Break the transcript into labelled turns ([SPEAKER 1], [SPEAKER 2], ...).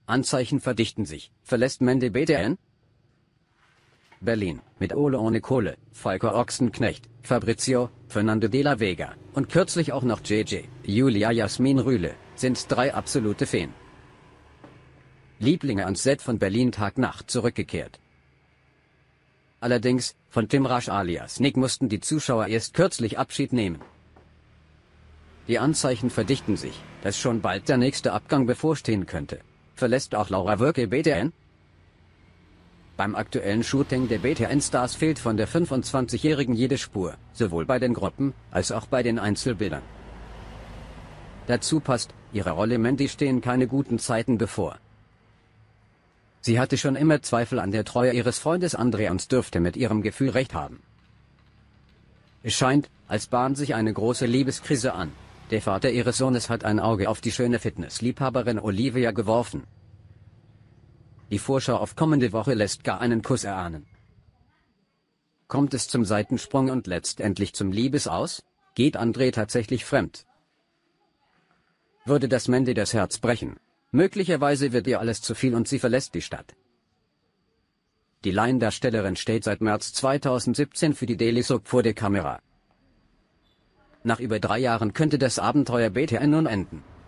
[SPEAKER 1] Anzeichen verdichten sich. Verlässt Mandy BTN? Berlin, mit Ole ohne Kohle, Volker Ochsenknecht, Fabrizio, Fernando de la Vega und kürzlich auch noch JJ, Julia Jasmin Rühle, sind 3 absolute Feen. Lieblinge ans Set von Berlin Tag-Nacht zurückgekehrt. Allerdings, von Tim Rasch alias Nick mussten die Zuschauer erst kürzlich Abschied nehmen. Die Anzeichen verdichten sich, dass schon bald der nächste Abgang bevorstehen könnte. Verlässt auch Laura Wölke BTN? Beim aktuellen Shooting der BTN-Stars fehlt von der 25-Jährigen jede Spur, sowohl bei den Gruppen, als auch bei den Einzelbildern. Dazu passt, ihrer Rolle Mandy stehen keine guten Zeiten bevor. Sie hatte schon immer Zweifel an der Treue ihres Freundes André und dürfte mit ihrem Gefühl recht haben. Es scheint, als bahnt sich eine große Liebeskrise an. Der Vater ihres Sohnes hat ein Auge auf die schöne Fitnessliebhaberin Olivia geworfen. Die Vorschau auf kommende Woche lässt gar einen Kuss erahnen. Kommt es zum Seitensprung und letztendlich zum Liebesaus? Geht André tatsächlich fremd? Würde das Mandy das Herz brechen? Möglicherweise wird ihr alles zu viel und sie verlässt die Stadt. Die Laiendarstellerin steht seit März 2017 für die Daily Soap vor der Kamera. Nach über 3 Jahren könnte das Abenteuer BTN nun enden.